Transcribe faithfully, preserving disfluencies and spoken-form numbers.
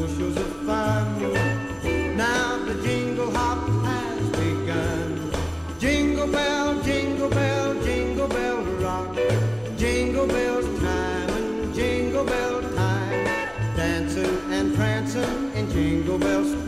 bushels of fun. Now the jingle hop has begun. Jingle bell, jingle bell, jingle bell rock. Jingle bells time and jingle bell time. Dancing and prancing in Jingle Bell Street.